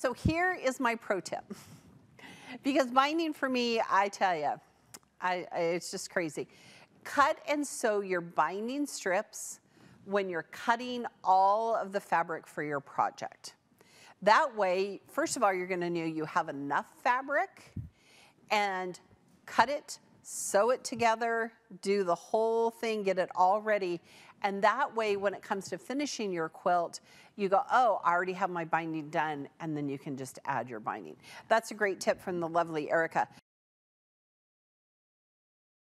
So here is my pro tip. Because binding for me, I tell you, it's just crazy. Cut and sew your binding strips when you're cutting all of the fabric for your project. That way, first of all, you're gonna know you have enough fabric, and cut it, sew it together, do the whole thing, get it all ready. And that way, when it comes to finishing your quilt, you go, oh, I already have my binding done, and then you can just add your binding. That's a great tip from the lovely Erica.